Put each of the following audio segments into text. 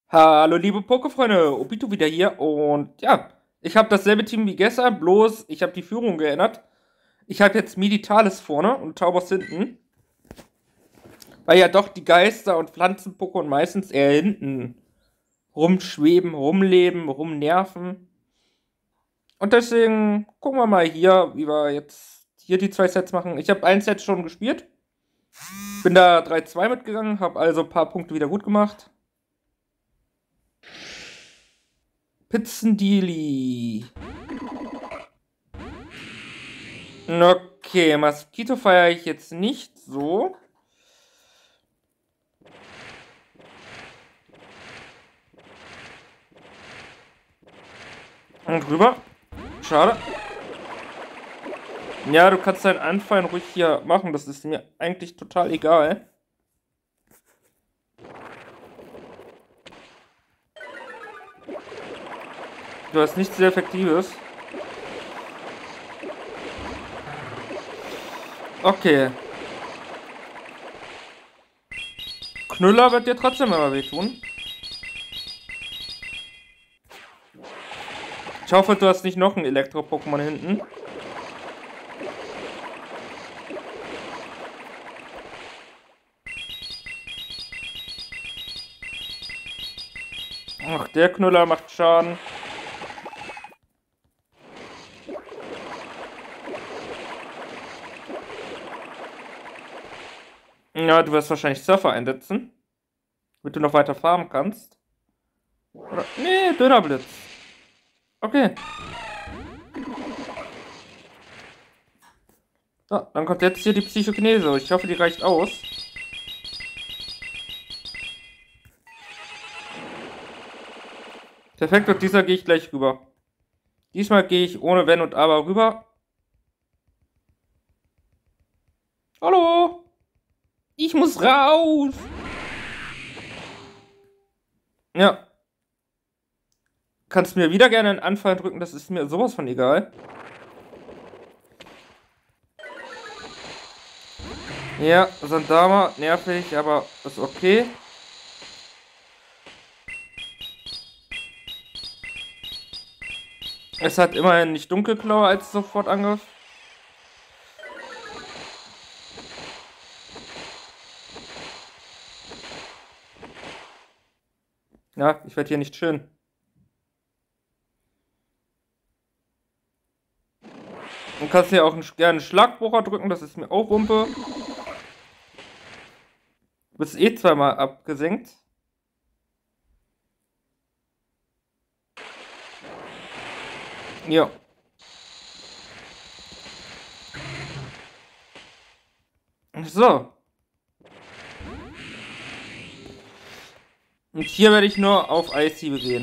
Hallo liebe Pokéfreunde, Obito wieder hier und ja, ich habe dasselbe Team wie gestern, bloß ich habe die Führung geändert. Ich habe jetzt Meditalis vorne und Taubos hinten, weil ja doch die Geister- und Pflanzen-Pokémon meistens eher hinten rumschweben, rumleben, rumnerven. Und deswegen gucken wir mal hier, wie wir jetzt hier die zwei Sets machen. Ich habe ein Set schon gespielt, bin da 3-2 mitgegangen, habe also ein paar Punkte wieder gut gemacht. Pizzendili. Okay, Mosquito feiere ich jetzt nicht so. Und rüber. Schade. Ja, du kannst deinen Anfallen ruhig hier machen. Das ist mir eigentlich total egal. Du hast nichts sehr Effektives. Okay. Knüller wird dir trotzdem immer wehtun. Ich hoffe, du hast nicht noch ein Elektro-Pokémon hinten. Ach, der Knüller macht Schaden. Ja, du wirst wahrscheinlich Surfer einsetzen, damit du noch weiter farmen kannst. Oder? Nee, Dönerblitz. Okay. So, dann kommt jetzt hier die Psychokinese. Ich hoffe, die reicht aus. Perfekt, und dieser gehe ich gleich rüber. Diesmal gehe ich ohne Wenn und Aber rüber. Hallo? Ich muss raus. Ja. Kannst mir wieder gerne einen Anfall drücken, das ist mir sowas von egal. Ja, Sandama, nervig, aber ist okay. Es hat immerhin nicht Dunkelklaue als Sofortangriff. Ja, ich werde hier nicht schön. Du kannst hier auch gerne einen Schlagbrocher drücken, das ist mir auch Wumpe. Du bist eh zweimal abgesenkt. Ja. So. Und hier werde ich nur auf Eishiebe gehen.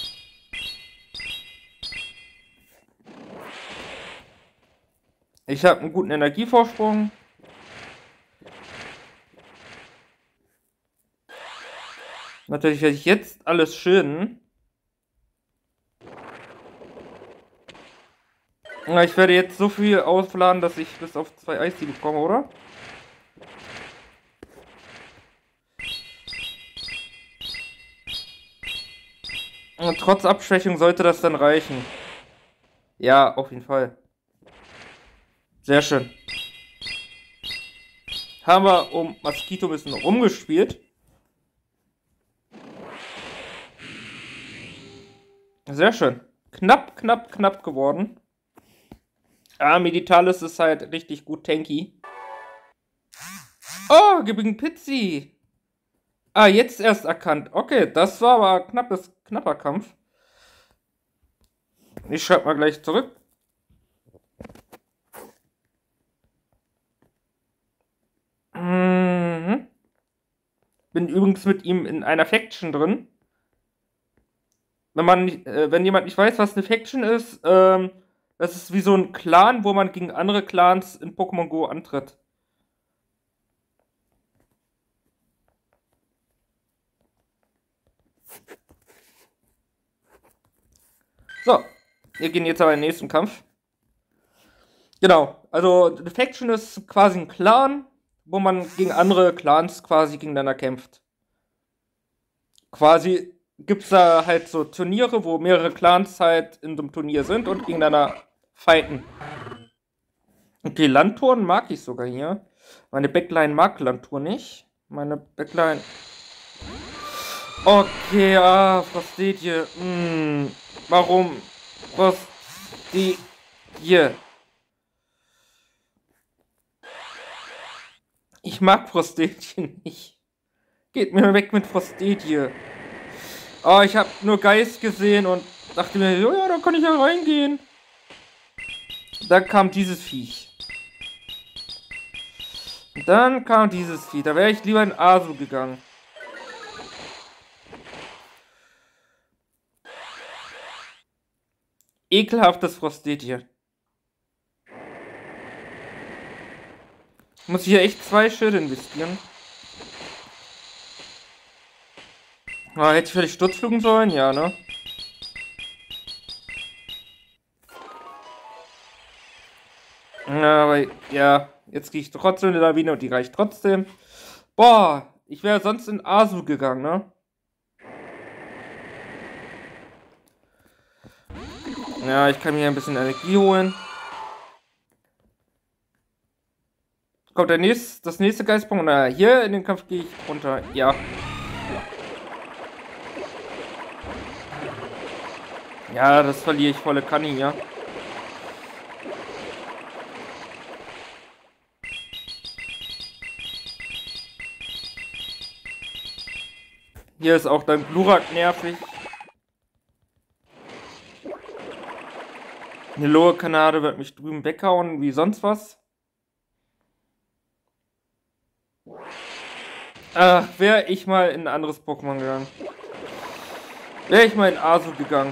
Ich habe einen guten Energievorsprung. Natürlich werde ich jetzt alles schön. Ja, ich werde jetzt so viel aufladen, dass ich bis auf 2 Eishiebe komme, oder? Und trotz Abschwächung sollte das dann reichen. Ja, auf jeden Fall. Sehr schön. Haben wir um Mosquito ein bisschen rumgespielt. Sehr schön. Knapp, knapp, knapp geworden. Ah, Meditalis ist halt richtig gut tanky. Oh, Gibing Pizzi. Ah, jetzt erst erkannt. Okay, das war aber knapper Kampf. Ich schreibe mal gleich zurück. Mhm. Bin übrigens mit ihm in einer Faction drin. Wenn jemand nicht weiß, was eine Faction ist, das ist wie so ein Clan, wo man gegen andere Clans in Pokémon Go antritt. So, wir gehen jetzt aber in den nächsten Kampf. Genau, also eine Faction ist quasi ein Clan, wo man gegen andere Clans quasi gegeneinander kämpft. Quasi gibt es da halt so Turniere, wo mehrere Clans halt in so einem Turnier sind und gegeneinander fighten. Okay, Landtouren mag ich sogar hier. Meine Backline mag Landtour nicht. Meine Backline... Okay, Frostidie. Warum? Frostidie. Ich mag Frostidie nicht. Geht mir weg mit Frostidie. Oh, ich habe nur Geist gesehen und dachte mir, oh ja, da kann ich ja reingehen. Dann kam dieses Viech. Dann kam dieses Vieh. Da wäre ich lieber in Asu gegangen. Ekelhaftes Frostidie. Muss ich hier echt 2 Schilde investieren? Hätte ich vielleicht Sturzflugen sollen? Ja, ne? Ja, aber ja, jetzt gehe ich trotzdem in die Lawine und die reicht trotzdem. Boah, ich wäre sonst in Asu gegangen, ne? Ja, ich kann mir hier ein bisschen Energie holen. Kommt das nächste Geistpunkt. Na, hier in den Kampf gehe ich runter. Ja. Ja, das verliere ich volle Kanne hier. Hier ist auch dann Glurak nervig. Eine Lohe Kanade wird mich drüben weghauen, wie sonst was. Ach, wäre ich mal in ein anderes Pokémon gegangen. Wäre ich mal in Asu gegangen.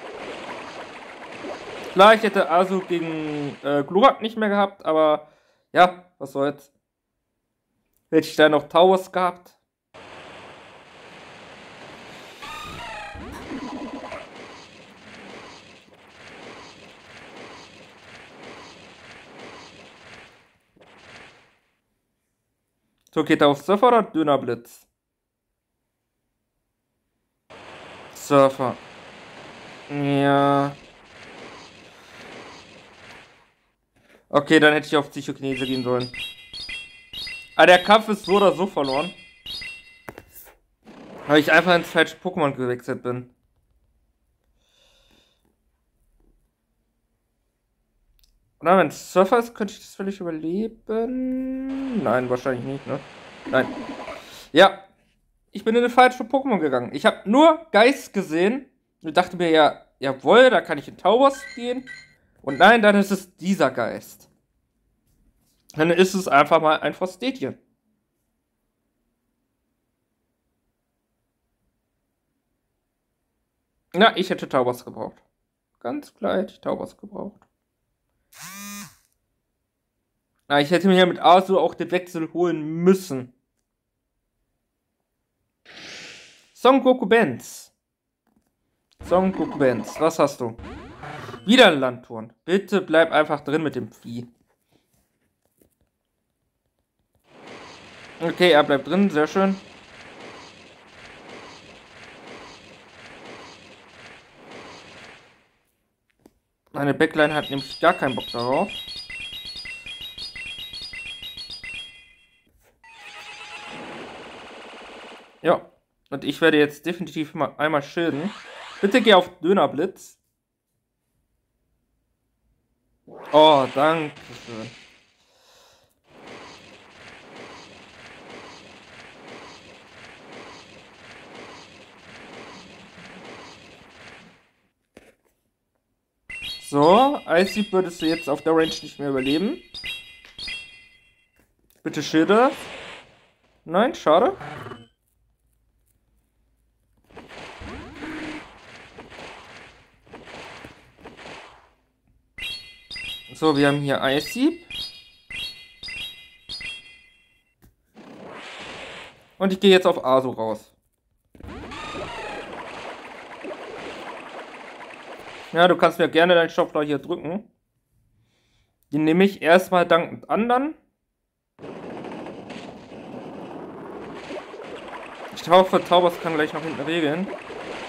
Klar, ich hätte Asu gegen Glurak nicht mehr gehabt, aber ja, was soll's. Hätte ich da noch Tauros gehabt. So, geht er auf Surfer oder Dönerblitz? Surfer. Ja. Okay, dann hätte ich auf Psychokinese gehen sollen. Aber der Kampf ist so oder so verloren. Weil ich einfach ins falsche Pokémon gewechselt bin. Oder wenn es Surfer ist, könnte ich das völlig überleben? Nein, wahrscheinlich nicht, ne? Nein. Ja. Ich bin in eine falsche Pokémon gegangen. Ich habe nur Geist gesehen und dachte mir, ja, jawohl, da kann ich in Tauros gehen. Und nein, dann ist es dieser Geist. Dann ist es einfach mal ein Frostidie. Na, ich hätte Tauros gebraucht. Ganz klar hätte ich Tauros gebraucht. Na, ich hätte mir ja mit Asu auch den Wechsel holen müssen. Son Goku Benz. Son Goku Benz, was hast du? Wieder ein Landturn. Bitte bleib einfach drin mit dem Vieh. Okay, er bleibt drin, sehr schön. Meine Backline hat nämlich gar keinen Bock darauf. Ja, und ich werde jetzt definitiv mal einmal schilden. Bitte geh auf Dönerblitz. Oh, danke schön. So, Icy würdest du jetzt auf der Range nicht mehr überleben. Bitte schilde. Nein, schade. So, wir haben hier Icy. Und ich gehe jetzt auf Asu raus. Ja, du kannst mir gerne deinen Stoffler hier drücken. Den nehme ich erstmal dankend an dann. Ich hoffe, Taubers kann gleich noch hinten regeln.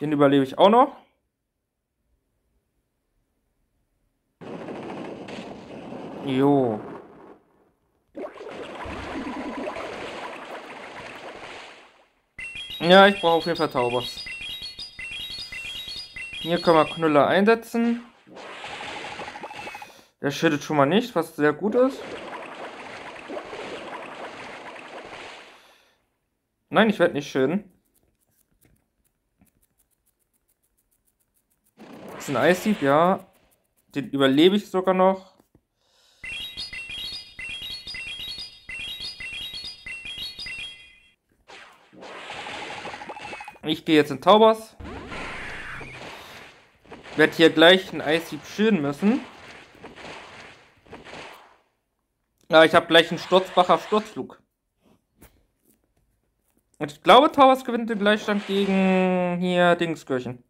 Den überlebe ich auch noch. Jo. Ja, ich brauche auf jeden Fall Taubos. Hier können wir Knüller einsetzen. Der schüttet schon mal nicht, was sehr gut ist. Nein, ich werde nicht schütten. Das ist ein Eisdieb, ja. Den überlebe ich sogar noch. Ich gehe jetzt in Taubos. Werde hier gleich einen Eisdieb schüren müssen. Ja, ich habe gleich einen Sturzbacher Sturzflug. Und ich glaube, Taubos gewinnt den Gleichstand gegen hier Dingskirchen.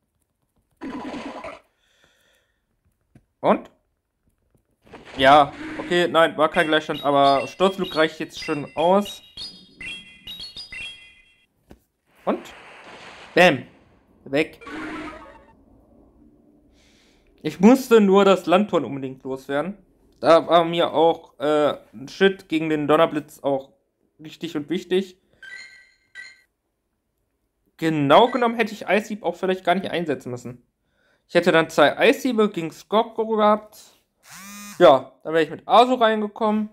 Und? Ja, okay, nein, war kein Gleichstand, aber Sturzflug reicht jetzt schon aus. Und? Bäm. Weg. Ich musste nur das Landtor unbedingt loswerden. Da war mir auch ein Shit gegen den Donnerblitz auch richtig und wichtig. Genau genommen hätte ich Eishieb auch vielleicht gar nicht einsetzen müssen. Ich hätte dann 2 Eishiebe gegen Skorpio gehabt. Ja, da wäre ich mit Aso reingekommen.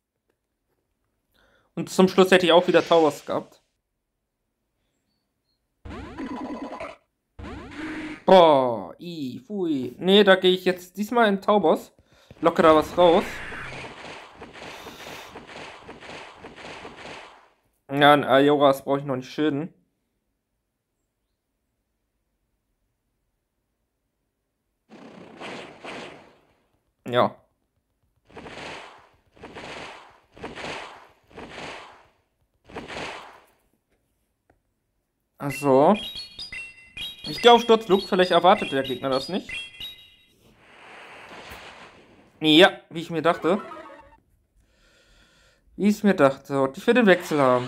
Und zum Schluss hätte ich auch wieder Taubos gehabt. Boah, fui. Nee, da gehe ich jetzt diesmal in Taubos. Locke da was raus. Ja, ein Ayoras brauche ich noch nicht schilden. Ja. Also. Ich gehe auf Sturzflug, vielleicht erwartet der Gegner das nicht. Ja, wie ich mir dachte. Wie ich es mir dachte. Und ich will den Wechsel haben.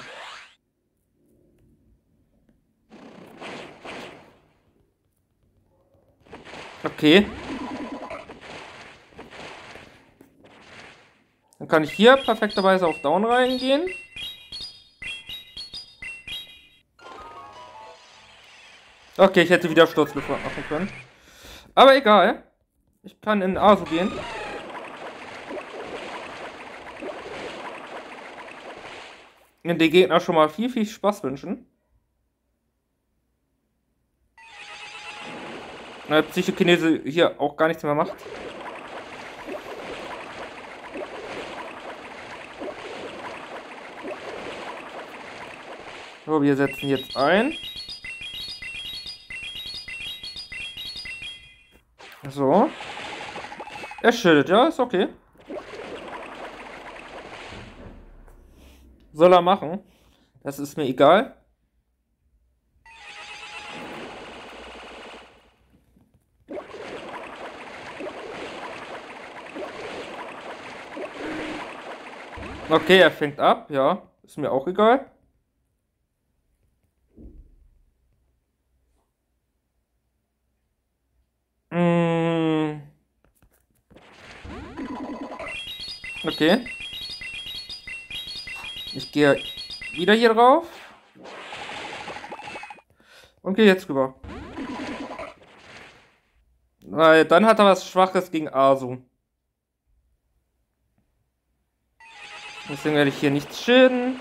Okay. Dann kann ich hier perfekterweise auf Down reingehen. Okay, ich hätte wieder Sturzflug machen können. Aber egal. Ich kann in Asu gehen. Und den Gegner schon mal viel, viel Spaß wünschen. Weil Psychokinese hier auch gar nichts mehr macht. So, wir setzen jetzt ein. So. Er schildet, ja, ist okay. Soll er machen. Das ist mir egal. Okay, er fängt ab, ja. Ist mir auch egal. Okay. Ich gehe wieder hier drauf. Und gehe jetzt rüber. Weil dann hat er was Schwaches gegen Asu. Deswegen werde ich hier nichts schilden.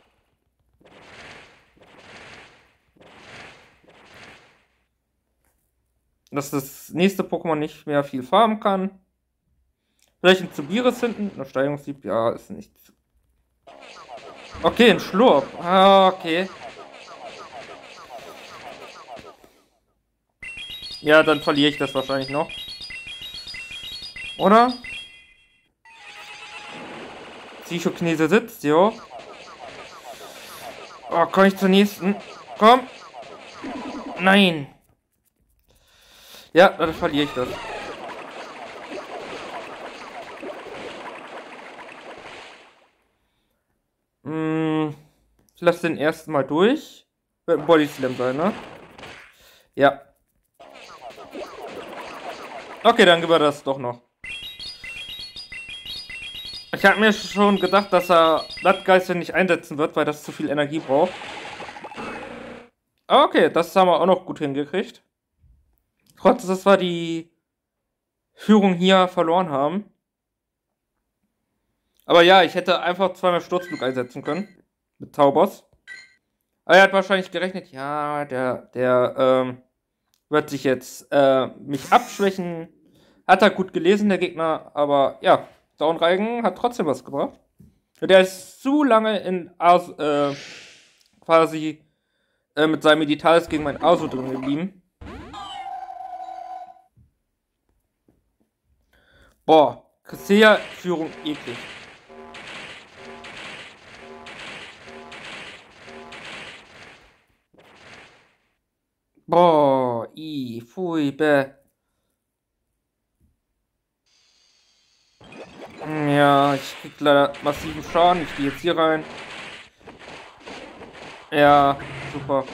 Dass das nächste Pokémon nicht mehr viel farmen kann. Vielleicht ein Zubiris hinten. Eine Steigerungsdieb, ja, ist nichts. Okay, ein Schlurp. Ah, okay. Ja, dann verliere ich das wahrscheinlich noch. Oder? Psychokinese sitzt, jo. Oh, komm ich zur nächsten? Komm. Nein. Ja, dann verliere ich das. Ich lasse den ersten mal durch. Wird ein Body Slam sein, ne? Ja. Okay, dann gib er das doch noch. Ich habe mir schon gedacht, dass er Blattgeister nicht einsetzen wird, weil das zu viel Energie braucht. Okay, das haben wir auch noch gut hingekriegt. Trotz, dass wir die Führung hier verloren haben. Aber ja, ich hätte einfach zweimal Sturzflug einsetzen können. Mit Taubos. Aber er hat wahrscheinlich gerechnet, ja, der wird sich jetzt mich abschwächen. Hat er gut gelesen, der Gegner. Aber ja, Daunreigen hat trotzdem was gebracht. Der ist zu lange in quasi mit seinem Meditalis gegen mein Asu drin geblieben. Boah, Cresseia-Führung eklig. Boah, pfui, bäh. Ja, ich krieg leider massiven Schaden. Ich gehe jetzt hier rein. Ja, super.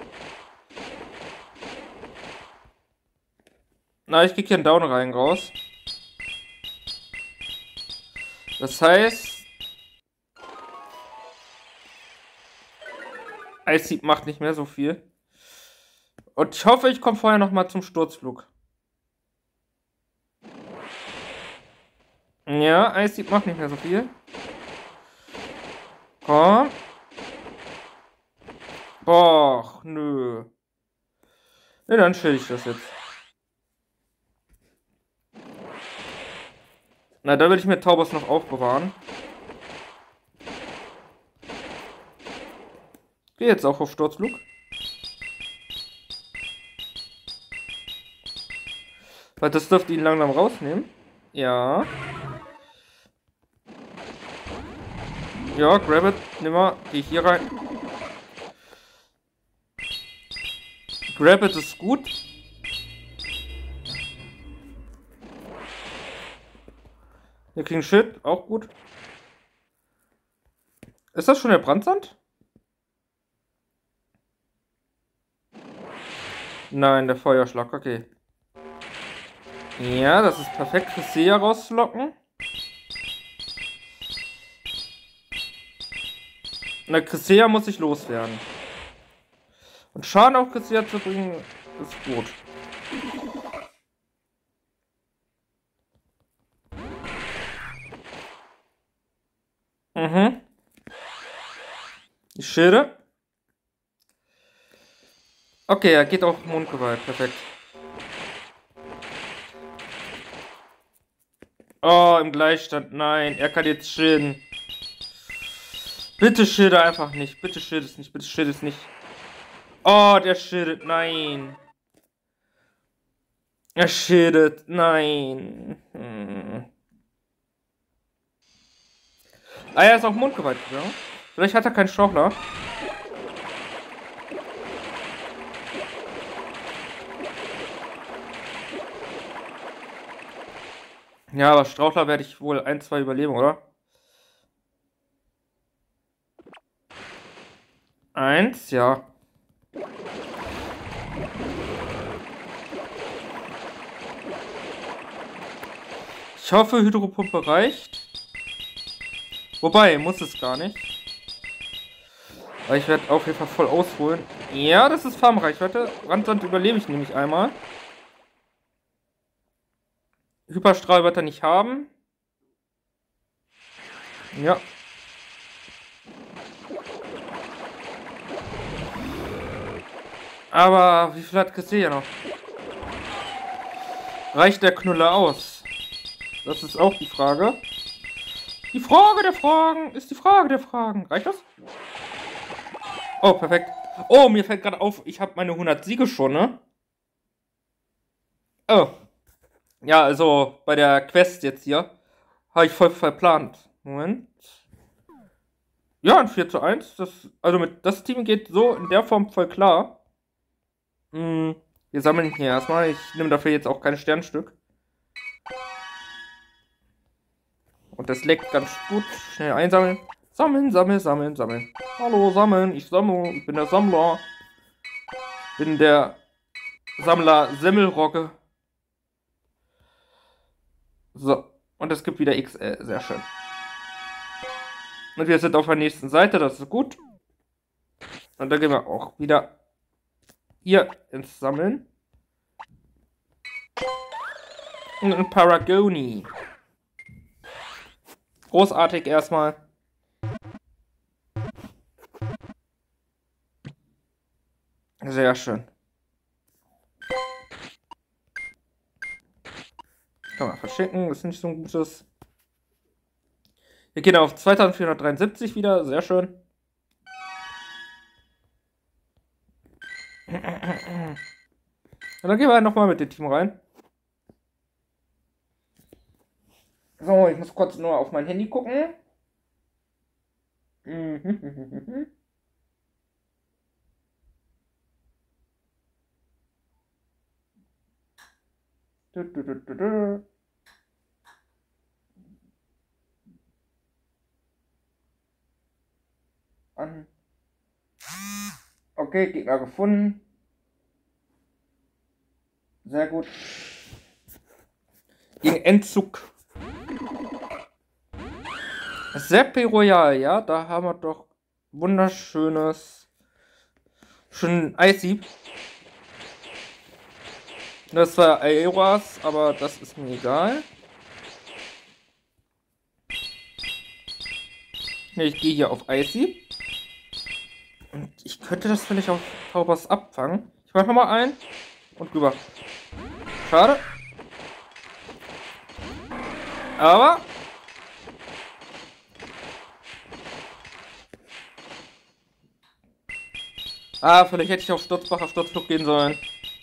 Na, ich krieg hier einen Down rein raus. Das heißt, Ice Seep macht nicht mehr so viel. Und ich hoffe, ich komme vorher noch mal zum Sturzflug. Ja, Ice Seep macht nicht mehr so viel. Komm. Boah, nö. Ne, dann chill ich das jetzt. Na, da will ich mir Taubos noch aufbewahren. Geh jetzt auch auf Sturzflug. Weil das dürfte ihn langsam rausnehmen. Ja. Ja, grab it. Nimm mal. Geh hier rein. Grab it ist gut. Wir kriegen Shit. Auch gut. Ist das schon der Brandsand? Nein, der Feuerschlag. Okay. Ja, das ist perfekt, Cresseia rauszulocken. Na, Cresseia muss ich loswerden. Und Schaden auf Cresseia zu bringen, ist gut. Mhm. Ich schilde. Okay, er geht auf Mondgewalt. Perfekt. Oh, im Gleichstand. Nein, er kann jetzt schilden. Bitte schilde einfach nicht. Bitte schilde es nicht. Bitte schilde es nicht. Oh, der schildet. Nein. Er schildet. Nein. Ah, er ist auf Mondgewalt gegangen. Vielleicht hat er keinen Strauchler. Ja, aber Strauchler werde ich wohl 1, 2 überleben, oder? 1, ja. Ich hoffe, Hydropumpe reicht. Wobei, muss es gar nicht. Aber ich werde auf jeden Fall voll ausholen. Ja, das ist Farmreichweite. Brandsand überlebe ich nämlich einmal. Hyperstrahl wird er nicht haben. Ja. Aber wie viel hat Cresseia noch? Reicht der Knüller aus? Das ist auch die Frage. Die Frage der Fragen ist die Frage der Fragen. Reicht das? Oh, perfekt. Oh, mir fällt gerade auf, ich habe meine 100 Siege schon, ne? Oh. Ja, also bei der Quest jetzt hier habe ich voll verplant. Moment. Ja, ein 4:1. Also das Team geht so in der Form voll klar. Wir sammeln hier erstmal. Ich nehme dafür jetzt auch kein Sternstück. Und das leckt ganz gut. Schnell einsammeln. Sammeln, sammeln, sammeln, sammeln. Hallo, sammeln. Ich sammle. Ich bin der Sammler. Bin der Sammler Semmelrogge. So. Und es gibt wieder XL. Sehr schön. Und wir sind auf der nächsten Seite. Das ist gut. Und dann gehen wir auch wieder hier ins Sammeln. Und ein Paragoni. Großartig erstmal. Sehr schön. Kann man verschicken, ist nicht so ein gutes. Wir gehen auf 2473 wieder, sehr schön. Und dann gehen wir nochmal mit dem Team rein. So, ich muss kurz nur auf mein Handy gucken. An. Okay, Gegner gefunden. Sehr gut. Gegen Endzug. Seppi Royal, ja, da haben wir doch wunderschönes. Schön Icy. Das war Aeroas, aber das ist mir egal. Ich gehe hier auf Icy. Und ich könnte das vielleicht auf Taubers abfangen. Ich mache nochmal ein. Und rüber. Schade. Aber. Vielleicht hätte ich auf Sturzbacher Sturzflug gehen sollen.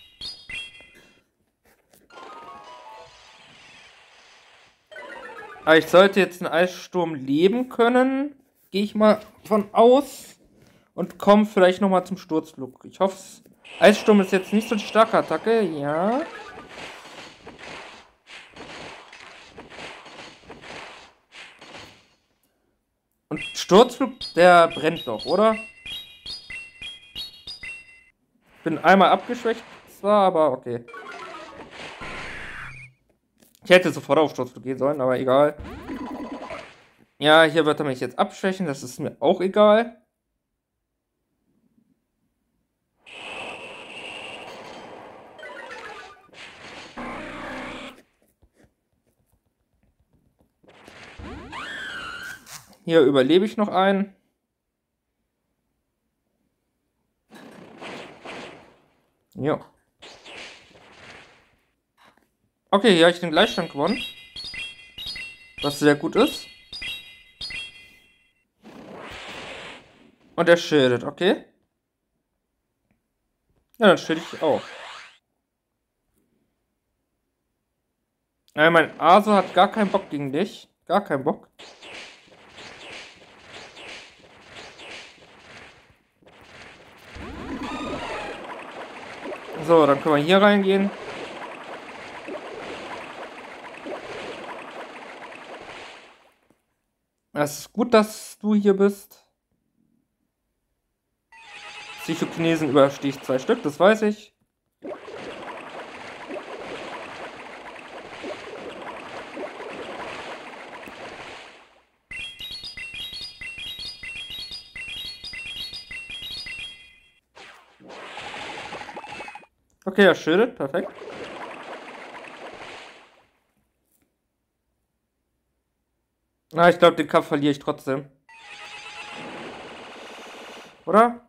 Aber ich sollte jetzt einen Eissturm leben können. Gehe ich mal von aus. Und komme vielleicht nochmal zum Sturzflug. Ich hoffe, Eissturm ist jetzt nicht so eine starke Attacke. Ja. Und Sturzflug, der brennt doch, oder? Bin einmal abgeschwächt zwar, aber okay. Ich hätte sofort auf Sturzflug gehen sollen, aber egal. Ja, hier wird er mich jetzt abschwächen. Das ist mir auch egal. Hier überlebe ich noch einen. Ja. Okay, hier habe ich den Gleichstand gewonnen. Was sehr gut ist. Und er schildet, okay. Ja, dann schild ich auch. Mein Aso hat gar keinen Bock gegen dich. Gar keinen Bock. So, dann können wir hier reingehen. Es ist gut, dass du hier bist. Psychokinesen überstehe ich 2 Stück, das weiß ich. Okay, er schildet, perfekt. Ich glaube, den Kampf verliere ich trotzdem. Oder?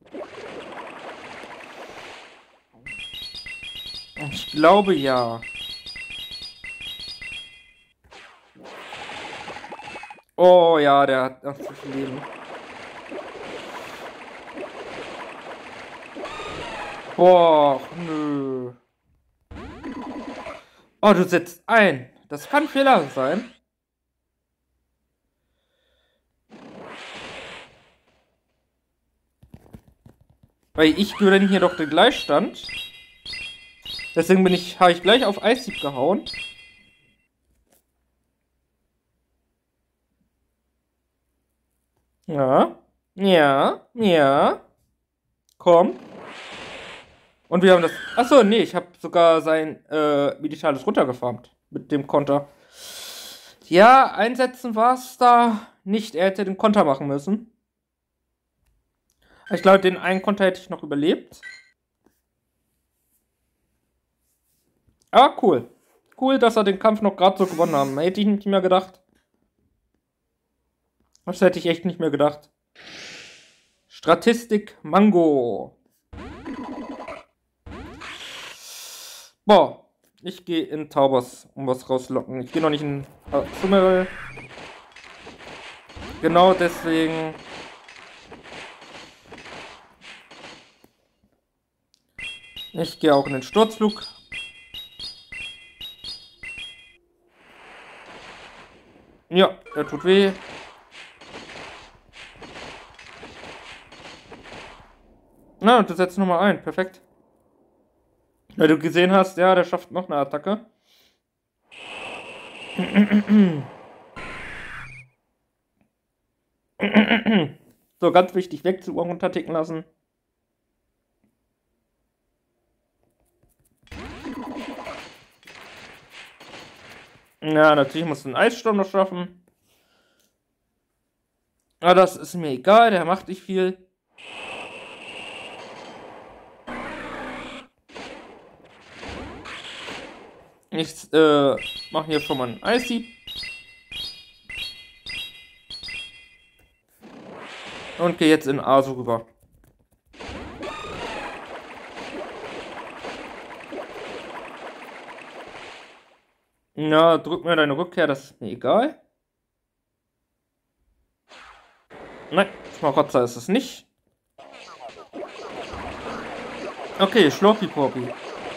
Ich glaube ja. Oh ja, der hat noch zu viel Leben. Boah, nö. Oh, du setzt ein. Das kann ein Fehler sein. Weil ich gewinne hier doch den Gleichstand. Deswegen habe ich gleich auf Eisdieb gehauen. Ja. Ja. Ja. Komm. Und wir haben das. Achso, nee, ich habe sogar sein Militares runtergefarmt mit dem Konter. Ja, einsetzen war es da nicht. Er hätte den Konter machen müssen. Ich glaube, den einen Konter hätte ich noch überlebt. Aber cool. Cool, dass er den Kampf noch gerade so gewonnen haben. Hätte ich nicht mehr gedacht. Das hätte ich echt nicht mehr gedacht. Statistik Mango. Boah, ich gehe in Taubers, um was rauslocken. Ich gehe noch nicht in Summerl. Genau deswegen. Ich gehe auch in den Sturzflug. Ja, der tut weh. Na, und du setzt nochmal ein. Perfekt. Weil du gesehen hast, ja, der schafft noch eine Attacke. So, ganz wichtig, weg zu Uhr runterticken lassen. Ja, natürlich musst du einen Eissturm noch schaffen. Aber das ist mir egal, der macht nicht viel. Ich mache hier schon mal einen Eishieb. Und gehe jetzt in Asu rüber. Na, drück mir deine Rückkehr, das ist mir egal. Nein, Schmarotzer ist es nicht. Okay, Schlurpi Porpi.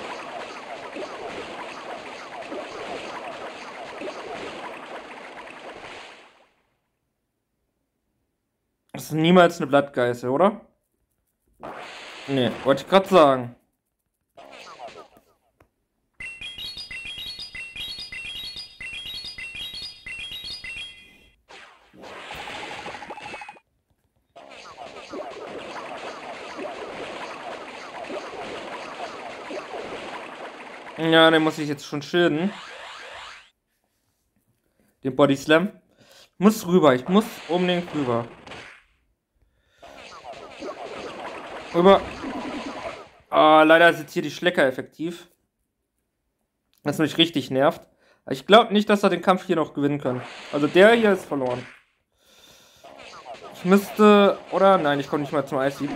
Das ist niemals eine Blattgeißel, oder? Nee, wollte ich gerade sagen. Ja, den muss ich jetzt schon schilden. Den Body Slam. Muss rüber, ich muss unbedingt rüber. Rüber. Ah, leider sitzt hier die Schlecker effektiv. Was mich richtig nervt. Ich glaube nicht, dass wir den Kampf hier noch gewinnen können. Also der hier ist verloren. Ich müsste... Oder? Nein, ich komme nicht mal zum Eishieb.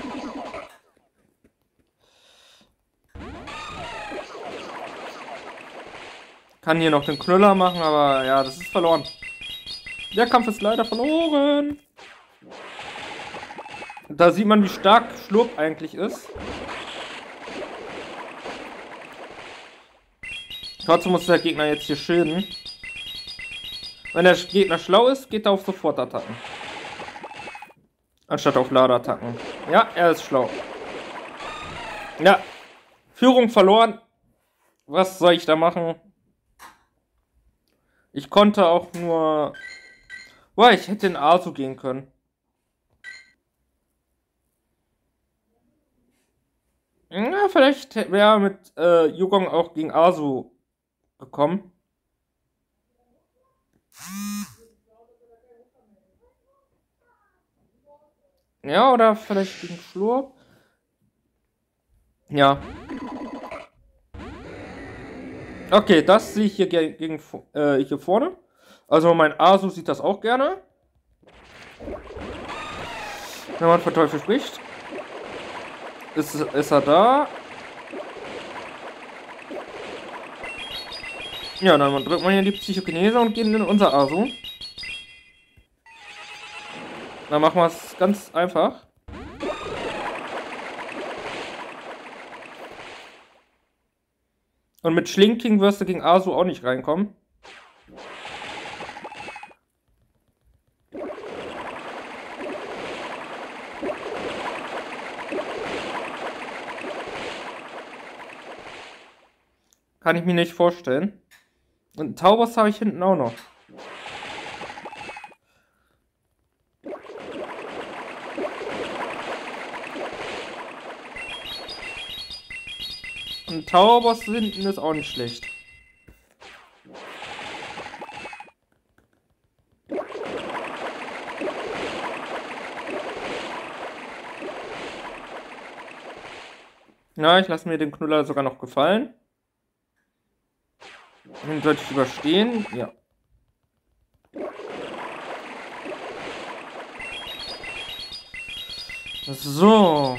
Kann hier noch den Knüller machen, aber ja, das ist verloren. Der Kampf ist leider verloren. Da sieht man, wie stark Schlurp eigentlich ist. Trotzdem muss der Gegner jetzt hier schilden. Wenn der Gegner schlau ist, geht er auf Sofortattacken. Anstatt auf Laderattacken. Ja, er ist schlau. Ja. Führung verloren. Was soll ich da machen? Ich konnte auch nur... Boah, ich hätte in Asu gehen können. Ja, vielleicht wäre er mit Yugong auch gegen Asu gekommen. Ja, oder vielleicht gegen Schlurp. Ja. Okay, das sehe ich hier hier vorne. Also mein Asu sieht das auch gerne. Wenn man von Teufel spricht. Ist er da? Ja, dann drückt man hier die Psychokinese und geht in unser Asu. Dann machen wir es ganz einfach. Und mit Schlinking wirst du gegen Asu auch nicht reinkommen. Kann ich mir nicht vorstellen. Und Taubos habe ich hinten auch noch. Ein Towerboss hinten ist auch nicht schlecht. Na, ich lasse mir den Knuller sogar noch gefallen. Den sollte ich überstehen. Ja. So.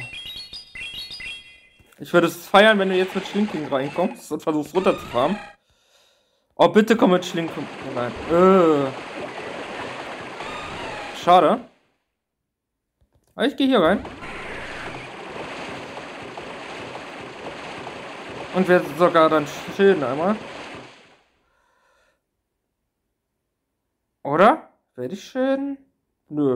Ich würde es feiern, wenn du jetzt mit Schlinking reinkommst und versuchst runterzufahren. Oh, bitte komm mit Schlinking. Oh nein. Schade. Aber ich gehe hier rein. Und werde sogar dann schilden einmal. Oder? Werde ich schilden? Nö.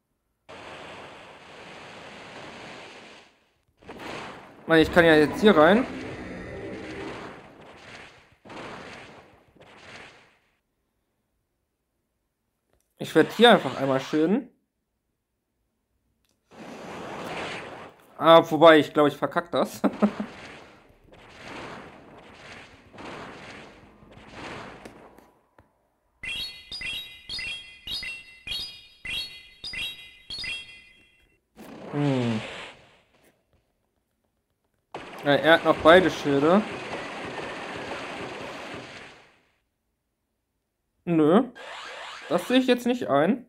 Ich kann ja jetzt hier rein. Ich werde hier einfach einmal schilden. Wobei, ich glaube, ich verkacke das. Ja, er hat noch beide Schilde. Nö. Das sehe ich jetzt nicht ein.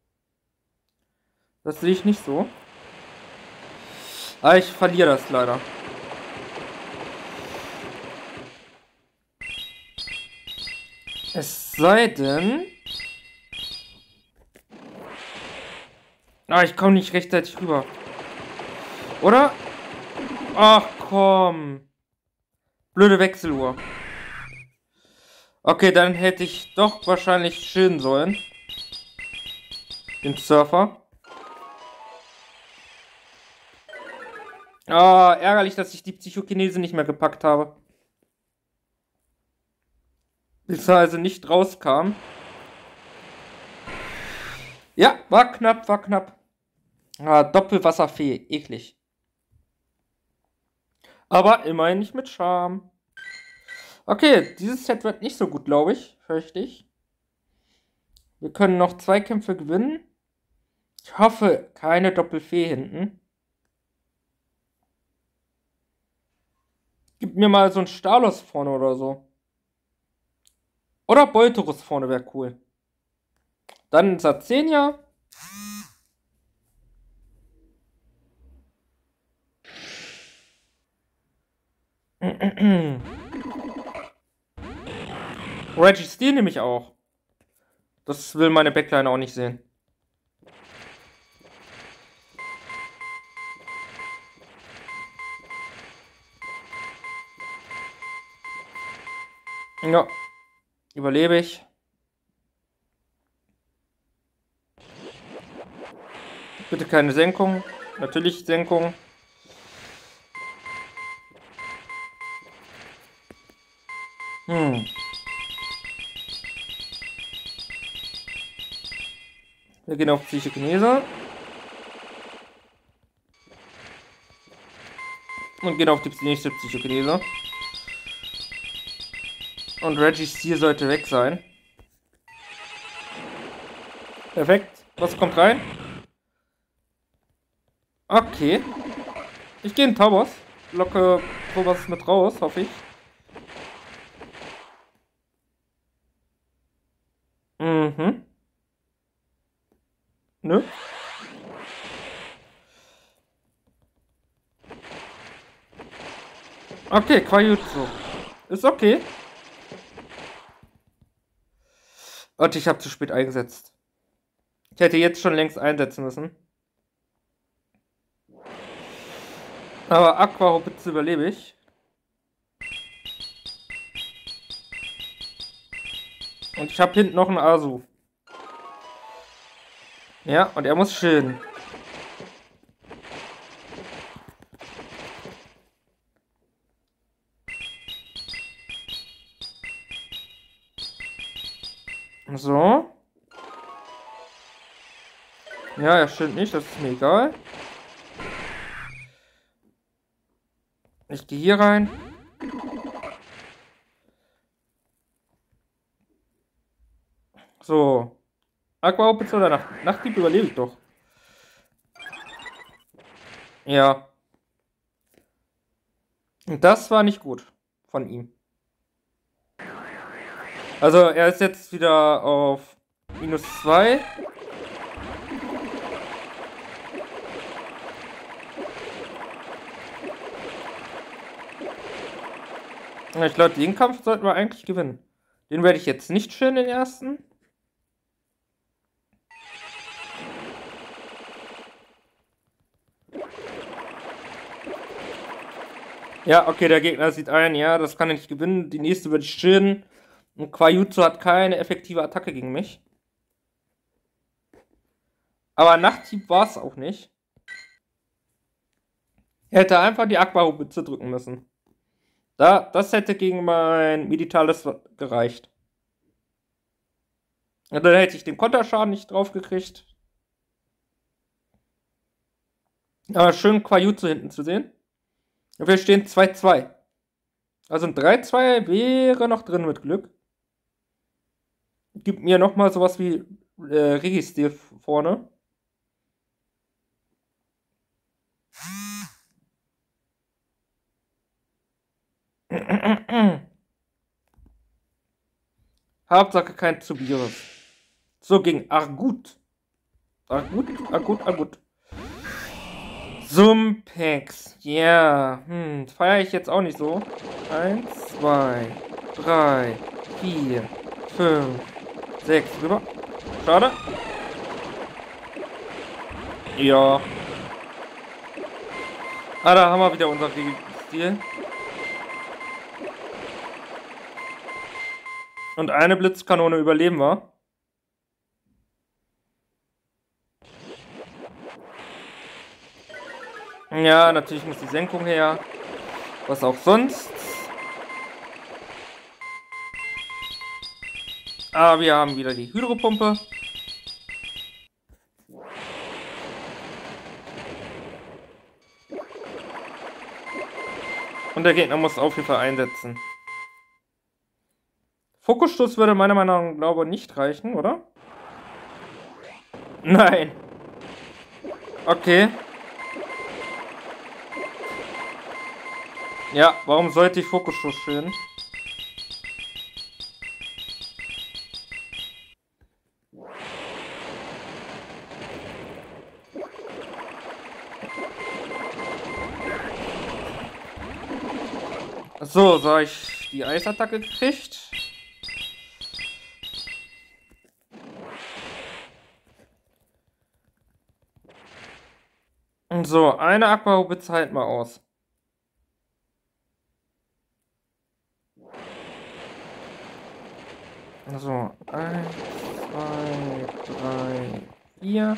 Das sehe ich nicht so. Ich verliere das leider. Es sei denn... ich komme nicht rechtzeitig rüber. Oder? Ach komm. Blöde Wechseluhr. Okay, dann hätte ich doch wahrscheinlich schilden sollen. Den Surfer. Ärgerlich, dass ich die Psychokinese nicht mehr gepackt habe. Bis er also nicht rauskam. Ja, war knapp, war knapp. Doppelwasserfee, eklig. Aber immerhin nicht mit Charme. Okay, dieses Set wird nicht so gut, glaube ich. Fürchte ich. Wir können noch 2 Kämpfe gewinnen. Ich hoffe, keine Doppelfee hinten. Gib mir mal so ein Stalos vorne oder so. Oder Bolterus vorne wäre cool. Dann Sazenia. Registeel nehme ich auch. Das will meine Backline auch nicht sehen. Ja. Überlebe ich. Bitte keine Senkung. Natürlich Senkung. Wir gehen auf Psychokinese. Und gehen auf die nächste Psychokinese. Und Registeel sollte weg sein. Perfekt. Was kommt rein? Okay. Ich gehe in Taubos. Locke sowas mit raus, hoffe ich. Nö. Okay, Quajutsu. Ist okay. Und ich habe zu spät eingesetzt. Ich hätte jetzt schon längst einsetzen müssen. Aber Aqua-Hoppitze überlebe ich. Und ich habe hinten noch einen Asu. Ja, und er muss schilden. So. Ja, er schildet nicht, das ist mir egal. Ich gehe hier rein. So. Aquahoppitze oder Nachtdieb überlebe ich doch. Ja. Und das war nicht gut von ihm. Also er ist jetzt wieder auf -2. Ich glaube, den Kampf sollten wir eigentlich gewinnen. Den werde ich jetzt nicht schön, den ersten. Ja, okay, der Gegner sieht ein, ja, das kann er nicht gewinnen. Die nächste würde ich schilden. Und Quajutsu hat keine effektive Attacke gegen mich. Aber Nachthieb war es auch nicht. Er hätte einfach die Aquahoppitze drücken müssen. Das hätte gegen mein Meditalis gereicht. Und dann hätte ich den Konterschaden nicht drauf gekriegt. Aber schön Quajutsu hinten zu sehen. Und wir stehen 2-2. Also ein 3-2 wäre noch drin mit Glück. Gibt mir nochmal sowas wie Registil vorne. Hauptsache kein Zubiris. So ging Argut. Argut. Sumpex. Ja. Feiere ich jetzt auch nicht so. 1, 2, 3, 4, 5, 6. Rüber. Schade. Ja. Da haben wir wieder unser Stil. Und eine Blitzkanone überleben wir. Ja, natürlich muss die Senkung her. Was auch sonst. Wir haben wieder die Hydropumpe. Und der Gegner muss auf jeden Fall einsetzen. Fokusstoß würde meiner Meinung nach, glaube ich, nicht reichen, oder? Nein. Okay. Ja, warum sollte ich Fokusstoß schön? So habe ich die Eisattacke gekriegt. Und so, eine Aquahoppitze halt mal aus. So, 1, 2, 3, 4.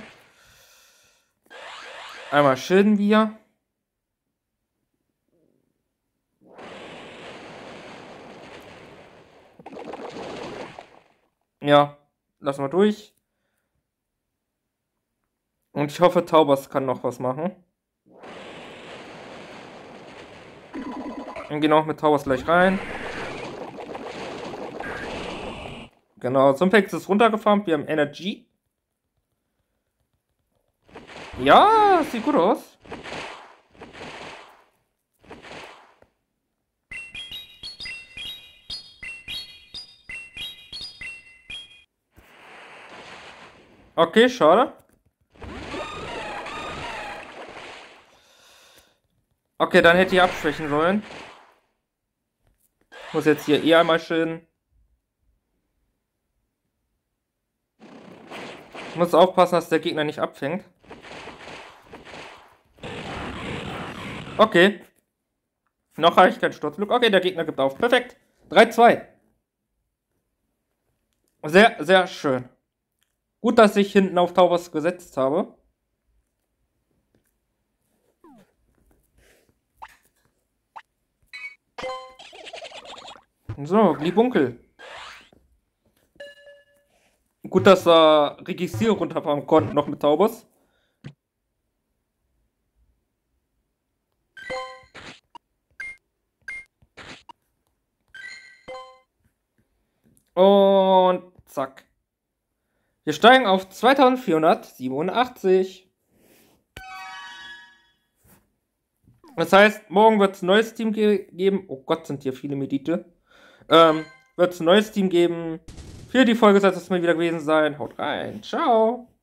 Einmal schilden wir. Ja, lassen wir durch. Und ich hoffe, Taubers kann noch was machen. Und gehen auch mit Taubers gleich rein. Genau, Sumpex ist runtergefahren. Wir haben Energy. Ja, sieht gut aus. Okay, schade. Okay, dann hätte ich abschwächen sollen. Muss jetzt hier eh einmal schön. Muss aufpassen, dass der Gegner nicht abfängt. Okay. Noch habe ich keinen Sturzglück. Okay, der Gegner gibt auf. Perfekt. 3-2. Sehr, sehr schön. Gut, dass ich hinten auf Taubers gesetzt habe. So, Glibunkel. Gut, dass wir Registrier runterfahren konnten, noch mit Taubers. Und zack. Wir steigen auf 2487. Das heißt, morgen wird es ein neues Team geben. Oh Gott, sind hier viele Medite. Wird es ein neues Team geben. Für die Folge soll es mal wieder gewesen sein. Haut rein. Ciao.